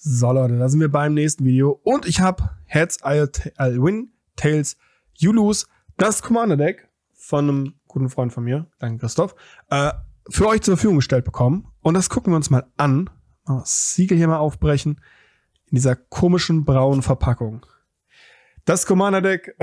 So Leute, da sind wir beim nächsten Video und ich habe Heads, I'll Win, Tails, You Lose, das Commander Deck von einem guten Freund von mir, danke Christoph, für euch zur Verfügung gestellt bekommen. Und das gucken wir uns mal an. Das Siegel hier mal aufbrechen in dieser komischen braunen Verpackung. Das Commander Deck,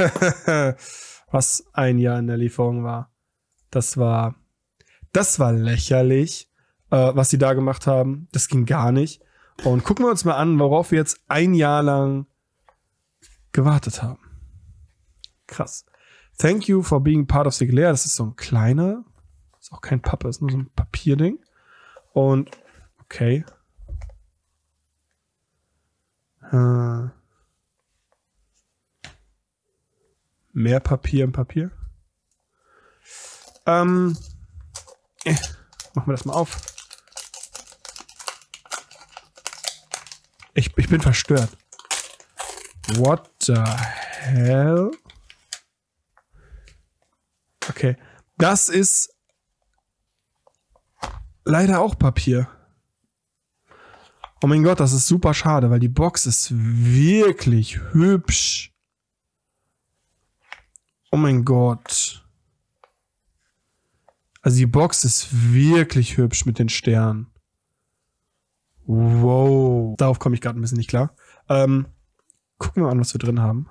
was ein Jahr in der Lieferung war, das war lächerlich, was sie da gemacht haben. Das ging gar nicht. Und gucken wir uns mal an, worauf wir jetzt ein Jahr lang gewartet haben. Krass. Thank you for being part of Siegel. Das ist so ein kleiner, ist auch kein Pappe, ist nur so ein Papierding. Und, okay. Mehr Papier im Papier. Machen wir das mal auf. Ich bin verstört. What the hell? Okay. Das ist leider auch Papier. Oh mein Gott, das ist super schade, weil die Box ist wirklich hübsch. Oh mein Gott. Also die Box ist wirklich hübsch mit den Sternen. Wow. Darauf komme ich gerade ein bisschen nicht klar. Gucken wir mal an, was wir drin haben.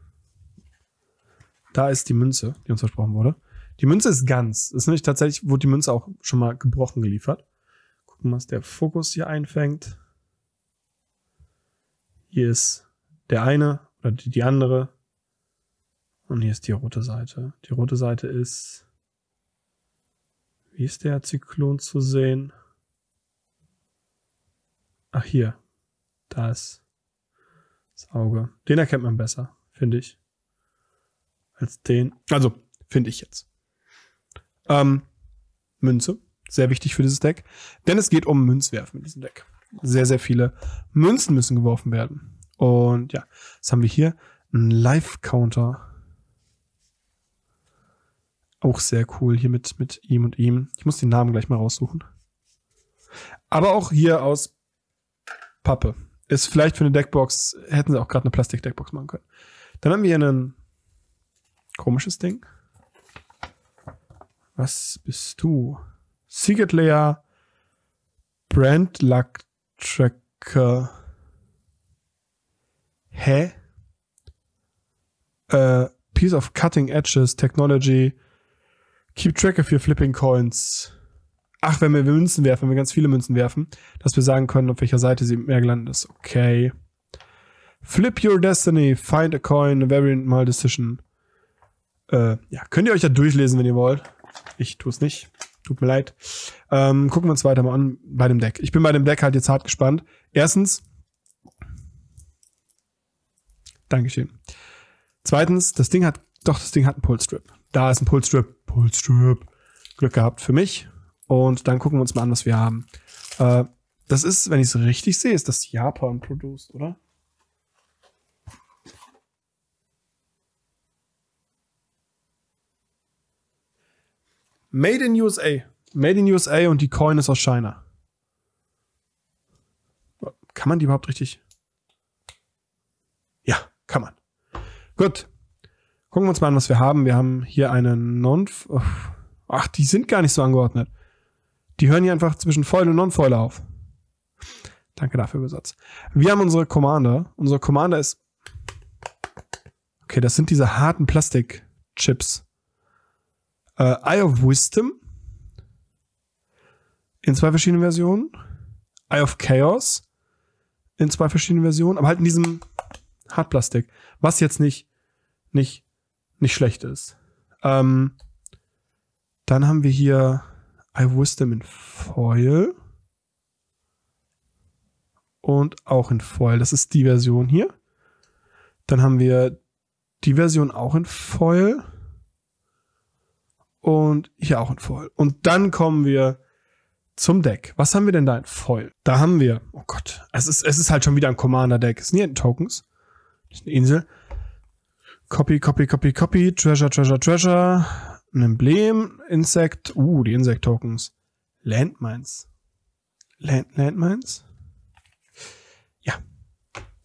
Da ist die Münze, die uns versprochen wurde. Die Münze ist ganz. Das ist nämlich tatsächlich, wurde die Münze auch schon mal gebrochen geliefert. Gucken, was der Fokus hier einfängt. Hier ist der eine oder die andere. Und hier ist die rote Seite. Die rote Seite ist... Wie ist der Zyklon zu sehen? Ach, hier. Da ist das Auge. Den erkennt man besser, finde ich. Als den. Also, finde ich jetzt. Münze. Sehr wichtig für dieses Deck. Denn es geht um Münzwerfen mit diesem Deck. Sehr, sehr viele Münzen müssen geworfen werden. Und ja, was haben wir hier? Ein Live-Counter. Auch sehr cool hier mit ihm und ihm. Ich muss den Namen gleich mal raussuchen. Aber auch hier aus Pappe. Ist vielleicht für eine Deckbox, hätten sie auch gerade eine Plastik-Deckbox machen können. Dann haben wir hier ein komisches Ding. Was bist du? Secret Layer Brand Luck Tracker. Hä? Piece of Cutting Edges Technology. Keep track of your flipping coins. Ach, wenn wir Münzen werfen, wenn wir ganz viele Münzen werfen, dass wir sagen können, auf welcher Seite sie mehr gelandet ist. Okay. Flip your destiny. Find a coin. A variant mal decision. Ja, könnt ihr euch ja durchlesen, wenn ihr wollt. Ich tue es nicht. Tut mir leid. Gucken wir uns weiter mal an bei dem Deck. Ich bin bei dem Deck halt jetzt hart gespannt. Erstens. Dankeschön. Zweitens, das Ding hat einen Pull-Strip. Da ist ein Pull-Strip. Pull-Strip. Glück gehabt für mich. Und dann gucken wir uns mal an, was wir haben. Das ist, wenn ich es richtig sehe, ist das Japan produced, oder? Made in USA. Made in USA und die Coin ist aus China. Kann man die überhaupt richtig? Ja, kann man. Gut. Gucken wir uns mal an, was wir haben. Wir haben hier eine Ach, die sind gar nicht so angeordnet. Die hören hier einfach zwischen Foil und Non-Foil auf. Danke dafür, Besatz. Wir haben unsere Commander. Unsere Commander ist... Okay, das sind diese harten Plastikchips. Eye of Wisdom. In 2 verschiedenen Versionen. Eye of Chaos. In 2 verschiedenen Versionen. Aber halt in diesem Hartplastik. Was jetzt nicht schlecht ist. Dann haben wir hier Eye of Wisdom in Foil. Und auch in Foil. Das ist die Version hier. Dann haben wir die Version auch in Foil. Und hier auch in Foil. Und dann kommen wir zum Deck. Was haben wir denn da in Foil? Da haben wir, oh Gott, es ist halt schon wieder ein Commander-Deck. Es sind hier Tokens. Das ist eine Insel. Copy, Treasure. Ein Emblem, Insect. Die Insect-Tokens. Landmines. Landmines?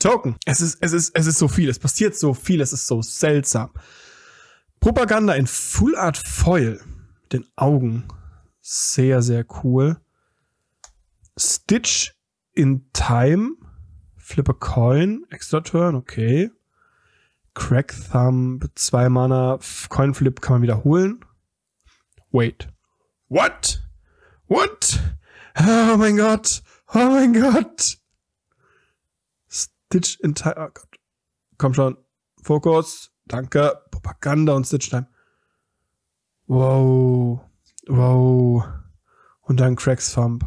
Token. Es ist so viel. Es passiert so viel. Es ist so seltsam. Propaganda in Full Art Foil. Den Augen. Sehr, sehr cool. Stitch in Time. Flip a Coin. Extra Turn. Okay. Crack Thumb. 2 Mana. Coin Flip kann man wiederholen. Wait. What? What? Oh mein Gott. Oh mein Gott. Stitch in Time. Oh Gott. Komm schon. Fokus. Danke. Propaganda und Stitch Time. Wow. Wow. Und dann Cracks Thumb.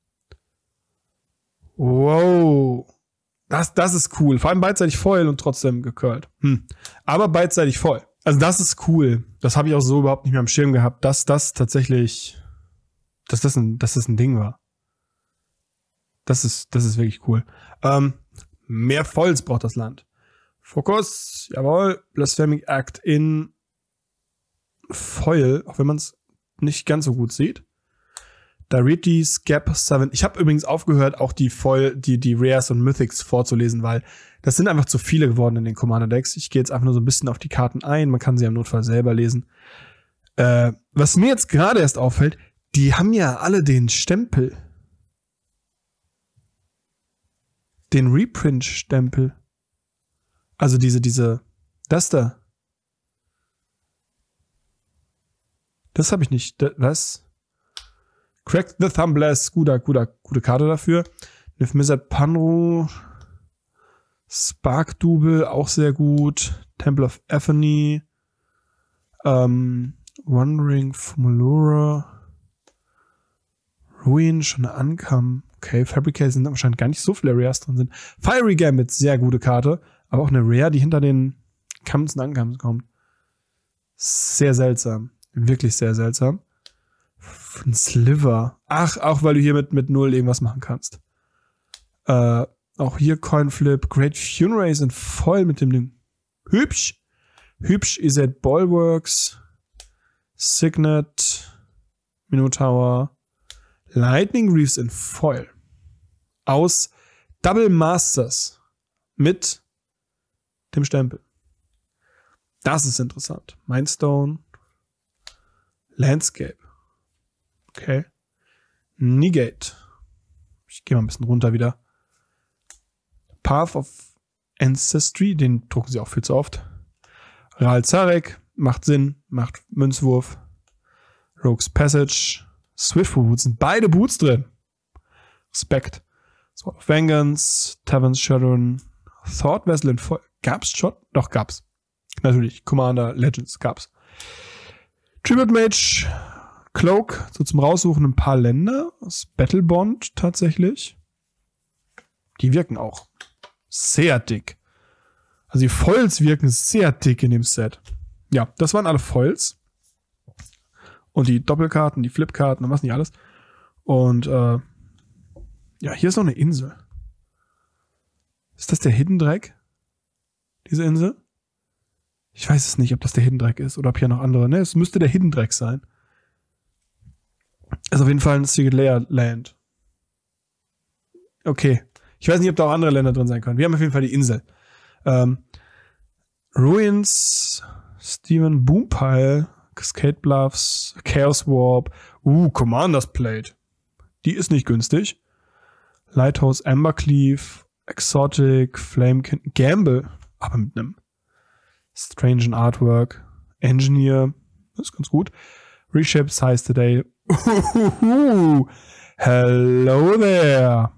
Wow. Das ist cool. Vor allem beidseitig Foil und trotzdem gecurlt. Aber beidseitig Foil. Also das ist cool. Das habe ich auch so überhaupt nicht mehr am Schirm gehabt, dass das tatsächlich, dass das ein Ding war. Das ist wirklich cool. Mehr Foils braucht das Land. Fokus, jawohl. Blasphemic Act in Foil, auch wenn man es nicht ganz so gut sieht. Darities, Gap 7. Ich habe übrigens aufgehört, auch die Rares und Mythics vorzulesen, weil das sind einfach zu viele geworden in den Commander-Decks. Ich gehe jetzt einfach nur so ein bisschen auf die Karten ein. Man kann sie im Notfall selber lesen. Was mir jetzt gerade erst auffällt, die haben ja alle den Stempel. Den Reprint-Stempel. Also das da. Das habe ich nicht. Was? Crack the Thumbless, gute Karte dafür. Nifmizat Panru, Spark Double, auch sehr gut. Temple of Aphany, Wandering Fumulura, Ruin, schon eine Ankam. Okay, Fabricate sind wahrscheinlich gar nicht so viele Rares drin sind. Fiery Gambit, sehr gute Karte, aber auch eine Rare, die hinter den Commons und Ankams kommt. Sehr seltsam, wirklich sehr seltsam. Ein Sliver. Ach, auch weil du hier mit 0 irgendwas machen kannst. Auch hier Coinflip. Great Funeral sind voll mit dem Ding. Hübsch. Hübsch is at Bulwarks. Signet. Minotaur. Lightning Reefs in Foil. Aus Double Masters. Mit dem Stempel. Das ist interessant. Mindstone. Landscape. Okay. Negate. Ich gehe mal ein bisschen runter wieder. Path of Ancestry, den drucken sie auch viel zu oft. Ral Zarek, macht Sinn, macht Münzwurf. Rogue's Passage. Swiftwood sind beide Boots drin. Respekt. Sword of Vengeance, Tavern's Shadowrun, Thought Vessel in Voll. Gab's schon? Doch, gab's. Natürlich. Commander Legends gab's. Tribute Mage, Cloak, so zum Raussuchen ein paar Länder. Das Battle Bond tatsächlich. Die wirken auch sehr dick. Also die Foils wirken sehr dick in dem Set. Ja, das waren alle Foils. Und die Doppelkarten, die Flipkarten und was nicht alles. Und ja, hier ist noch eine Insel. Ist das der Hidden Drag? Diese Insel? Ich weiß es nicht, ob das der Hidden Drag ist oder ob hier noch andere. Ne, es müsste der Hidden Drag sein. Ist auf jeden Fall ein Secret Layer Land. Okay. Ich weiß nicht, ob da auch andere Länder drin sein können. Wir haben auf jeden Fall die Insel. Ruins, Steven Boompile, Cascade Bluffs, Chaos Warp, Commander's Plate. Die ist nicht günstig. Lighthouse Ambercleave, Exotic, Flamekin, Gamble, aber mit einem Strange Artwork, Engineer, das ist ganz gut. Reshape Size Today. Hello there.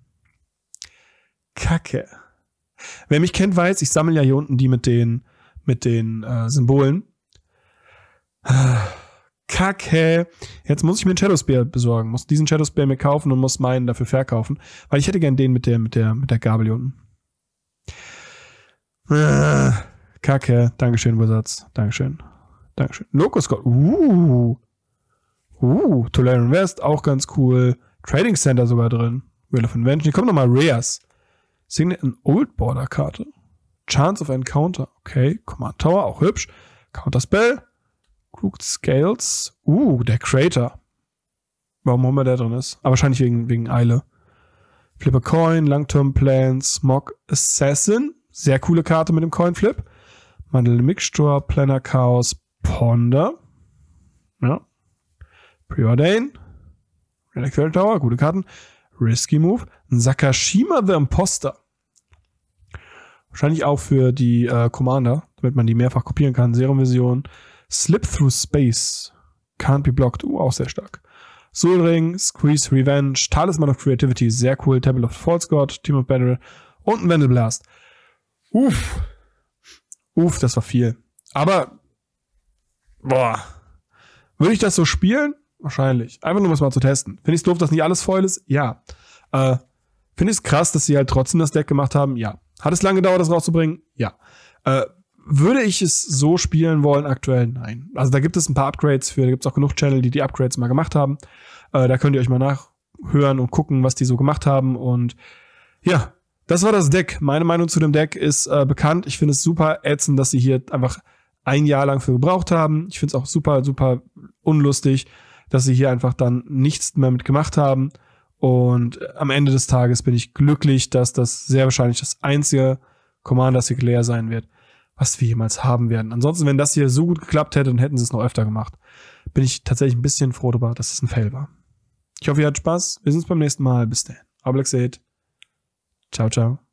Kacke. Wer mich kennt, weiß, ich sammle ja hier unten die mit den Symbolen. Kacke. Jetzt muss ich mir einen Shadow Spear besorgen. Muss diesen Shadow Spear mir kaufen und muss meinen dafür verkaufen. Weil ich hätte gern den mit der Gabel hier unten. Kacke. Dankeschön, Übersatz. Dankeschön. Locust God. Tolarian West, auch ganz cool. Trading Center sogar drin. Wheel of Invention. Hier kommen nochmal Rares. Signet an Old Border Karte. Chance of Encounter. Okay. Command Tower, auch hübsch. Counter Spell. Crooked Scales. Der Crater. Warum immer der drin ist. Aber wahrscheinlich wegen Eile. Flip a Coin, Long-Term Plan, Smog Assassin. Sehr coole Karte mit dem Coin-Flip. Mandel Mixture, Planner Chaos, Ponder. Ja. Preordain. Relic Tower, gute Karten. Risky Move. Sakashima the Imposter. Wahrscheinlich auch für die Commander, damit man die mehrfach kopieren kann. Serum Vision. Slip Through Space. Can't be blocked. Auch sehr stark. Soul Ring, Squeeze Revenge, Talisman of Creativity, sehr cool. Temple of False God, Team of Battle und ein Vandal Blast. Uff, das war viel. Aber, würde ich das so spielen? Wahrscheinlich. Einfach nur um es mal zu testen. Finde ich es doof, dass nicht alles Foil ist? Ja. Finde ich es krass, dass sie halt trotzdem das Deck gemacht haben? Ja. Hat es lange gedauert, das rauszubringen? Ja. Würde ich es so spielen wollen aktuell? Nein. Also da gibt es ein paar Upgrades für, da gibt es auch genug Channel, die Upgrades mal gemacht haben. Da könnt ihr euch mal nachhören und gucken, was die so gemacht haben. Und ja, das war das Deck. Meine Meinung zu dem Deck ist bekannt. Ich finde es super ätzend, dass sie hier einfach ein Jahr lang für gebraucht haben. Ich finde es auch super, super unlustig, dass sie hier einfach dann nichts mehr mit gemacht haben. Und am Ende des Tages bin ich glücklich, dass das sehr wahrscheinlich das einzige Commander Sinclair sein wird, was wir jemals haben werden. Ansonsten, wenn das hier so gut geklappt hätte, dann hätten sie es noch öfter gemacht. Bin ich tatsächlich ein bisschen froh darüber, dass es ein Fail war. Ich hoffe, ihr hattet Spaß. Wir sehen uns beim nächsten Mal. Bis dann. Ciao, ciao.